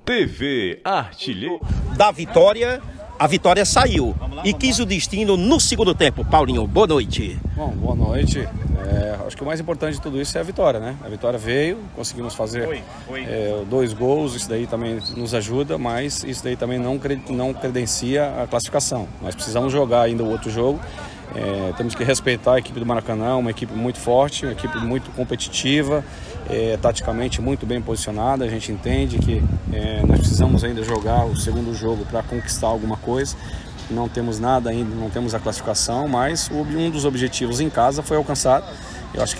TV Artilheiro da Vitória. A Vitória saiu e quis o destino no segundo tempo. Paulinho, boa noite. Bom, boa noite. Acho que o mais importante de tudo isso é a vitória, né? A vitória veio, conseguimos fazer 2 gols, isso daí também nos ajuda, mas isso daí também não credencia a classificação. Nós precisamos jogar ainda o outro jogo. Temos que respeitar a equipe do Maracanã, uma equipe muito forte, uma equipe muito competitiva, taticamente muito bem posicionada. A gente entende que nós precisamos ainda jogar o segundo jogo para conquistar alguma coisa. Não temos nada ainda, não temos a classificação, mas um dos objetivos em casa foi alcançado. Eu acho que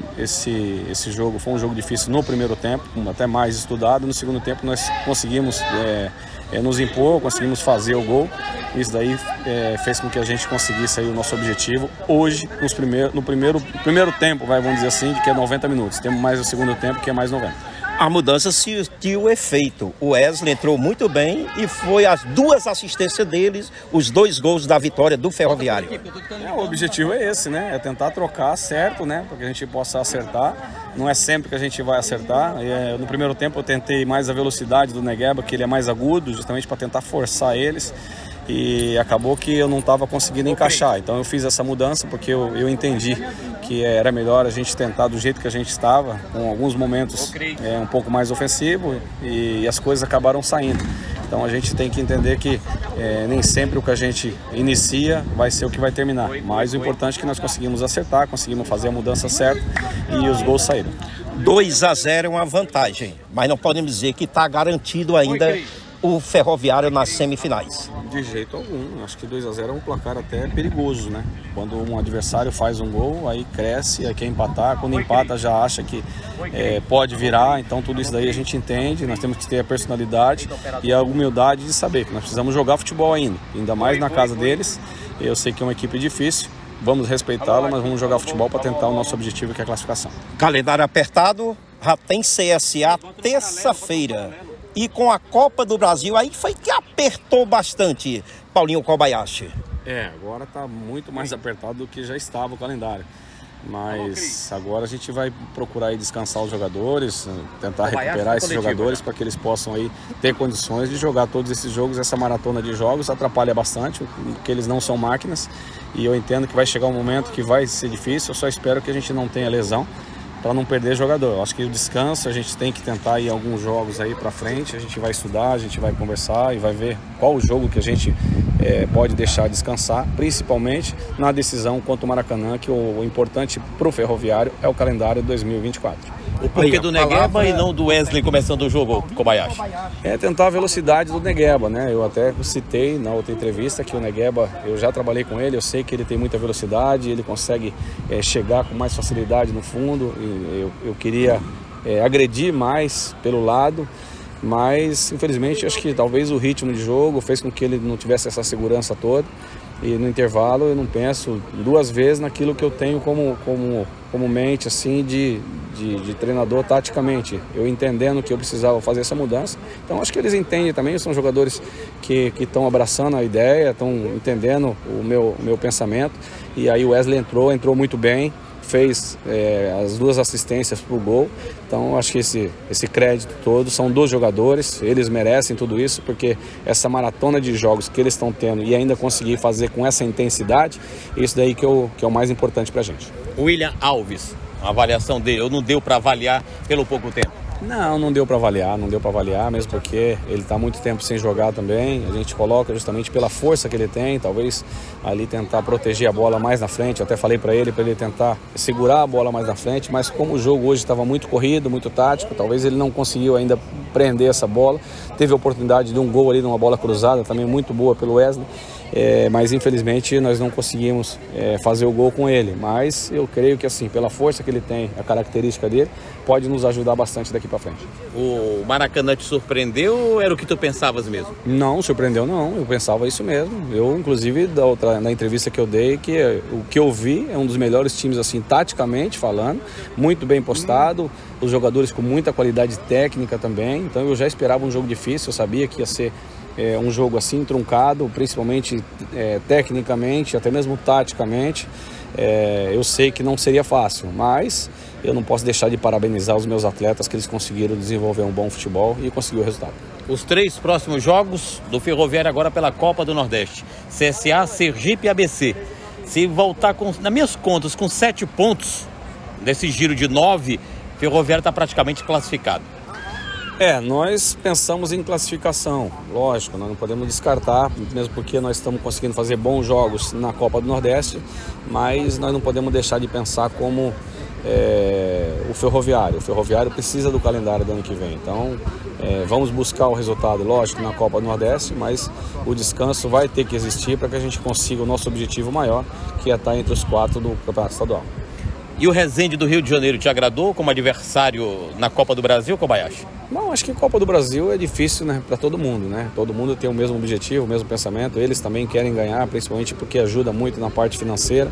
esse jogo foi um jogo difícil no primeiro tempo, até mais estudado. No segundo tempo nós conseguimos nos impor, conseguimos fazer o gol. Isso daí fez com que a gente conseguisse aí o nosso objetivo hoje, no primeiro tempo, vamos dizer assim, que é 90 minutos. Temos mais o segundo tempo, que é mais 90. A mudança sentiu efeito. O Wesley entrou muito bem e foi as 2 assistências deles, os 2 gols da vitória do Ferroviário. O objetivo é esse, né? É tentar trocar certo, né? Para que a gente possa acertar. Não é sempre que a gente vai acertar. No primeiro tempo eu tentei mais a velocidade do Negueba, que ele é mais agudo, justamente para tentar forçar eles. E acabou que eu não estava conseguindo encaixar. Então eu fiz essa mudança porque eu entendi que era melhor a gente tentar do jeito que a gente estava, com alguns momentos um pouco mais ofensivo, e as coisas acabaram saindo. Então a gente tem que entender que nem sempre o que a gente inicia vai ser o que vai terminar. Mas o importante é que nós conseguimos acertar, conseguimos fazer a mudança certa e os gols saíram. 2-0 é uma vantagem, mas não podemos dizer que está garantido ainda o Ferroviário nas semifinais. De jeito algum. Acho que 2-0 é um placar até perigoso, né? Quando um adversário faz um gol, aí cresce, aí quer empatar. Quando empata já acha que pode virar. Então tudo isso daí a gente entende. Nós temos que ter a personalidade e a humildade de saber que nós precisamos jogar futebol ainda mais na casa deles. Eu sei que é uma equipe difícil. Vamos respeitá-la, mas vamos jogar futebol para tentar o nosso objetivo, que é a classificação. Calendário apertado, já tem CSA terça-feira. E com a Copa do Brasil, aí foi que apertou bastante, Paulinho Kobayashi. Agora está muito mais apertado do que já estava o calendário. Mas agora a gente vai procurar aí descansar os jogadores, tentar recuperar esses jogadores para que eles possam aí ter condições de jogar todos esses jogos. Essa maratona de jogos atrapalha bastante, porque eles não são máquinas. E eu entendo que vai chegar um momento que vai ser difícil, eu só espero que a gente não tenha lesão, para não perder jogador. Eu acho que o descanso a gente tem que tentar ir alguns jogos aí para frente, a gente vai estudar, a gente vai conversar e vai ver qual o jogo que a gente pode deixar descansar, principalmente na decisão contra o Maracanã, que o importante para o Ferroviário é o calendário 2024. O porquê do Negueba e não do Wesley começando o jogo, Kobayashi? Tentar a velocidade do Negueba, né? Eu até citei na outra entrevista que o Negueba, eu já trabalhei com ele, eu sei que ele tem muita velocidade, ele consegue chegar com mais facilidade no fundo. E eu queria agredir mais pelo lado, mas infelizmente acho que talvez o ritmo de jogo fez com que ele não tivesse essa segurança toda. E no intervalo eu não penso 2 vezes naquilo que eu tenho como mente assim de treinador taticamente, eu entendendo que eu precisava fazer essa mudança. Então acho que eles entendem também, são jogadores que estão abraçando a ideia, estão entendendo o meu pensamento. E aí o Wesley entrou muito bem, fez as 2 assistências para o gol. Então acho que esse crédito todo são dos jogadores, eles merecem tudo isso, porque essa maratona de jogos que eles estão tendo e ainda conseguir fazer com essa intensidade, isso daí que é o mais importante para a gente. William Alves, a avaliação dele, ou não deu para avaliar pelo pouco tempo? Não deu para avaliar, mesmo porque ele está muito tempo sem jogar também. A gente coloca justamente pela força que ele tem, talvez ali tentar proteger a bola mais na frente. Eu até falei para ele tentar segurar a bola mais na frente, mas como o jogo hoje estava muito corrido, muito tático, talvez ele não conseguiu ainda prender essa bola. Teve a oportunidade de um gol ali, numa bola cruzada, também muito boa pelo Wesley. Mas infelizmente nós não conseguimos fazer o gol com ele, mas eu creio que assim, pela força que ele tem, a característica dele, pode nos ajudar bastante daqui para frente. O Maracanã te surpreendeu ou era o que tu pensavas mesmo? Não, surpreendeu não, eu pensava isso mesmo. Eu inclusive na entrevista que eu dei, que o que eu vi é um dos melhores times assim, taticamente falando, muito bem postado, os jogadores com muita qualidade técnica também, então eu já esperava um jogo difícil, eu sabia que ia ser um jogo assim truncado, principalmente tecnicamente, até mesmo taticamente. eu sei que não seria fácil, mas eu não posso deixar de parabenizar os meus atletas, que eles conseguiram desenvolver um bom futebol e conseguir o resultado. Os 3 próximos jogos do Ferroviário agora pela Copa do Nordeste: CSA, Sergipe e ABC. Se voltar, nas minhas contas, com 7 pontos, desse giro de 9, Ferroviário está praticamente classificado. Nós pensamos em classificação, lógico, nós não podemos descartar, mesmo porque nós estamos conseguindo fazer bons jogos na Copa do Nordeste, mas nós não podemos deixar de pensar como o Ferroviário. O Ferroviário precisa do calendário do ano que vem, então vamos buscar o resultado, lógico, na Copa do Nordeste, mas o descanso vai ter que existir para que a gente consiga o nosso objetivo maior, que é estar entre os 4 do Campeonato Estadual. E o Resende do Rio de Janeiro te agradou como adversário na Copa do Brasil, Kobayashi? Não, acho que a Copa do Brasil é difícil, né, para todo mundo, né? Todo mundo tem o mesmo objetivo, o mesmo pensamento. Eles também querem ganhar, principalmente porque ajuda muito na parte financeira.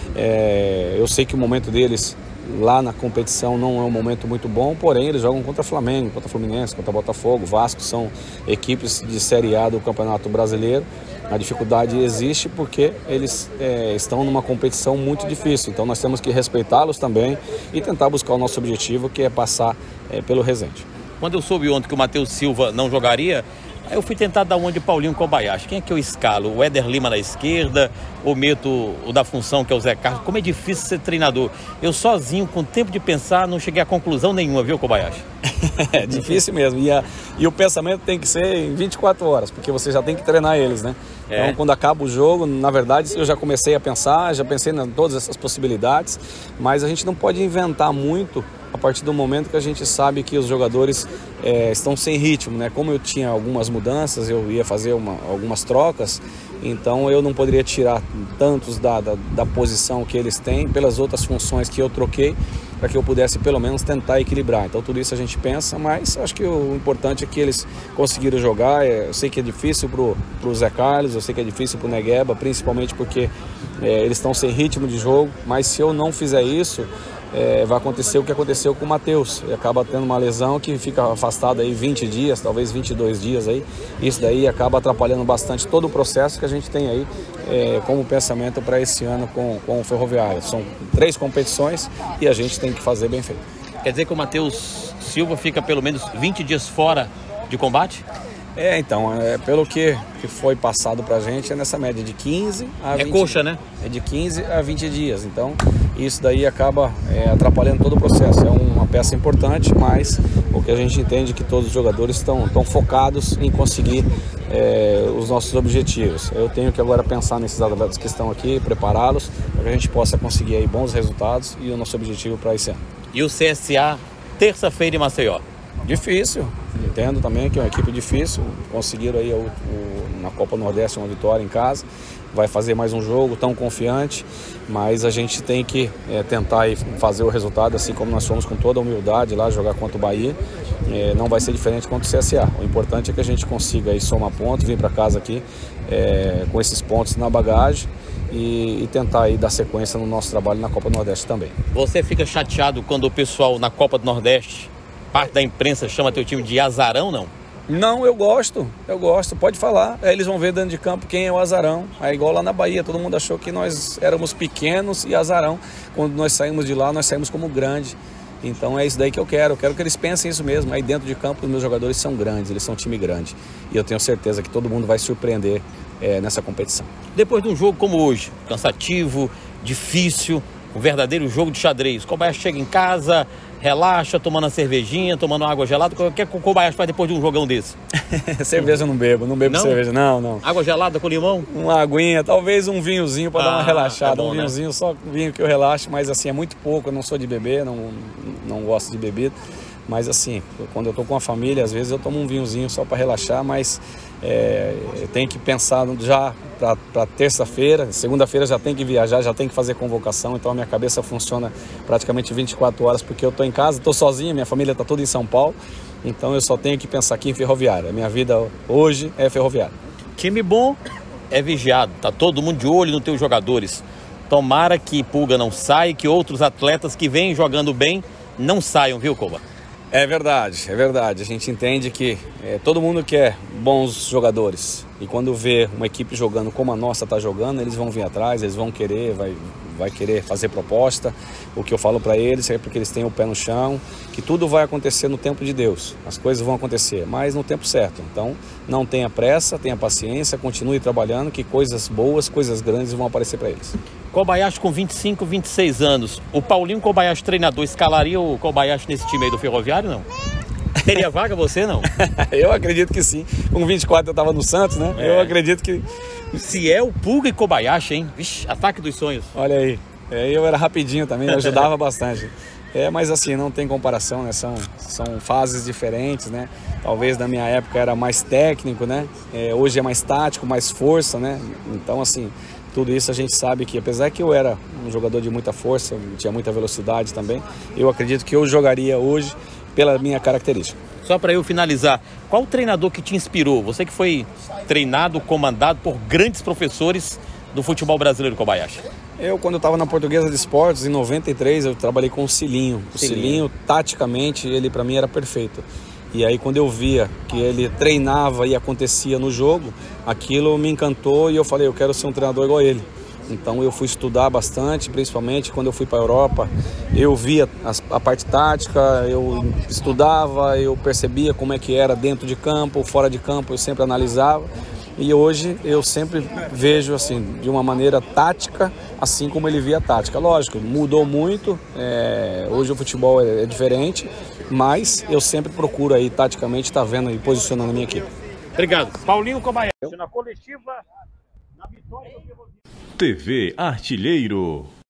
Eu sei que o momento deles lá na competição não é um momento muito bom, porém eles jogam contra Flamengo, contra Fluminense, contra Botafogo, Vasco, são equipes de Série A do Campeonato Brasileiro. A dificuldade existe porque eles estão numa competição muito difícil, então nós temos que respeitá-los também e tentar buscar o nosso objetivo, que é passar pelo Resende. Quando eu soube ontem que o Matheus Silva não jogaria, aí eu fui tentar dar uma de Paulinho Kobayashi. Quem é que eu escalo? O Éder Lima na esquerda, ou meto o da função, que é o Zé Carlos? Como é difícil ser treinador. Eu sozinho, com tempo de pensar, não cheguei a conclusão nenhuma, viu, Kobayashi? É difícil mesmo. E o pensamento tem que ser em 24 horas, porque você já tem que treinar eles, né? Então, quando acaba o jogo, na verdade, eu já comecei a pensar, já pensei em todas essas possibilidades, mas a gente não pode inventar muito a partir do momento que a gente sabe que os jogadores estão sem ritmo, né? Como eu tinha algumas mudanças, eu ia fazer algumas trocas, então eu não poderia tirar tantos da posição que eles têm pelas outras funções que eu troquei, para que eu pudesse pelo menos tentar equilibrar. Então tudo isso a gente pensa, mas acho que o importante é que eles conseguiram jogar. Eu sei que é difícil pro Zé Carlos, eu sei que é difícil pro Negueba, principalmente porque eles estão sem ritmo de jogo, mas se eu não fizer isso, vai acontecer o que aconteceu com o Matheus. Ele acaba tendo uma lesão que fica afastado aí 20 dias, talvez 22 dias aí. Isso daí acaba atrapalhando bastante todo o processo que a gente tem aí como pensamento para esse ano com o Ferroviário. São 3 competições e a gente tem que fazer bem feito. Quer dizer que o Matheus Silva fica pelo menos 20 dias fora de combate? Então, pelo que foi passado pra gente, é nessa média de 15 a 20 coxa, dias. né? É de 15 a 20 dias. Então, isso daí acaba atrapalhando todo o processo. É uma peça importante, mas o que a gente entende é que todos os jogadores estão focados em conseguir os nossos objetivos. Eu tenho que agora pensar nesses atletas que estão aqui, prepará-los, para que a gente possa conseguir aí bons resultados e o nosso objetivo para esse ano. E o CSA, terça-feira em Maceió? Difícil, entendo também que é uma equipe difícil. Conseguiram aí na Copa Nordeste uma vitória em casa, vai fazer mais um jogo tão confiante, mas a gente tem que tentar aí fazer o resultado, assim como nós fomos com toda a humildade lá jogar contra o Bahia. Não vai ser diferente contra o CSA. O importante é que a gente consiga aí somar pontos, vir para casa aqui com esses pontos na bagagem e tentar aí dar sequência no nosso trabalho na Copa do Nordeste também. Você fica chateado quando o pessoal na Copa do Nordeste, parte da imprensa, chama teu time de azarão, não? Não, eu gosto, pode falar. Aí eles vão ver dentro de campo quem é o azarão. É igual lá na Bahia, todo mundo achou que nós éramos pequenos e azarão. Quando nós saímos de lá, nós saímos como grande. Então é isso daí que eu quero que eles pensem isso mesmo. Aí dentro de campo os meus jogadores são grandes, eles são um time grande. E eu tenho certeza que todo mundo vai surpreender nessa competição. Depois de um jogo como hoje, cansativo, difícil, um verdadeiro jogo de xadrez, o Kobayashi chega em casa, relaxa, tomando uma cervejinha, tomando uma água gelada. O que é que o Kobayashi faz depois de um jogão desse? Cerveja eu não bebo cerveja, não. Água gelada com limão? Uma aguinha, talvez um vinhozinho para dar uma relaxada. É bom, um vinhozinho, né? Só vinho que eu relaxo, mas assim, é muito pouco. Eu não sou de beber, não gosto de bebida. Mas assim, quando eu tô com a família, às vezes eu tomo um vinhozinho só para relaxar, mas eu tenho que pensar já para terça-feira, segunda-feira já tem que viajar, já tem que fazer convocação, então a minha cabeça funciona praticamente 24 horas, porque eu tô em casa, tô sozinho, minha família tá toda em São Paulo, então eu só tenho que pensar aqui em Ferroviária. A minha vida hoje é Ferroviária. Time bom é vigiado, tá todo mundo de olho nos teus jogadores. Tomara que Pulga não saia, que outros atletas que vêm jogando bem não saiam, viu, Koba? É verdade. A gente entende que todo mundo quer bons jogadores. E quando vê uma equipe jogando como a nossa está jogando, eles vão vir atrás, eles vão querer, vai querer fazer proposta. O que eu falo para eles é porque eles têm o pé no chão, que tudo vai acontecer no tempo de Deus. As coisas vão acontecer, mas no tempo certo. Então, não tenha pressa, tenha paciência, continue trabalhando, que coisas boas, coisas grandes vão aparecer para eles. Kobayashi com 25, 26 anos. O Paulinho Kobayashi, treinador, escalaria o Kobayashi nesse time aí do Ferroviário, não? Teria vaga você, não? Eu acredito que sim. Com 24 eu estava no Santos, né? Eu acredito que... Ciel, Pulga e Kobayashi, hein? Vixe, ataque dos sonhos. Olha aí. Eu era rapidinho também, eu ajudava bastante. Mas assim, não tem comparação, né? São fases diferentes, né? Talvez na minha época era mais técnico, né? Hoje é mais tático, mais força, né? Então, assim, tudo isso a gente sabe que, apesar que eu era um jogador de muita força, tinha muita velocidade também, eu acredito que eu jogaria hoje pela minha característica. Só para eu finalizar, qual o treinador que te inspirou? Você que foi treinado, comandado por grandes professores do futebol brasileiro, Kobayashi. Quando eu estava na Portuguesa de Esportes, em 93, eu trabalhei com o Cilinho. O Cilinho, taticamente, ele para mim era perfeito. E aí quando eu via que ele treinava e acontecia no jogo, aquilo me encantou e eu falei, eu quero ser um treinador igual a ele. Então eu fui estudar bastante, principalmente quando eu fui para a Europa, eu via a parte tática, eu estudava, eu percebia como é que era dentro de campo, fora de campo, eu sempre analisava. E hoje eu sempre vejo assim, de uma maneira tática, assim como ele via a tática. Lógico, mudou muito, hoje o futebol é diferente, mas eu sempre procuro aí, taticamente, estar vendo e posicionando a minha equipe. Obrigado. Paulinho Kobayashi, na coletiva, na vitória do TV Artilheiro.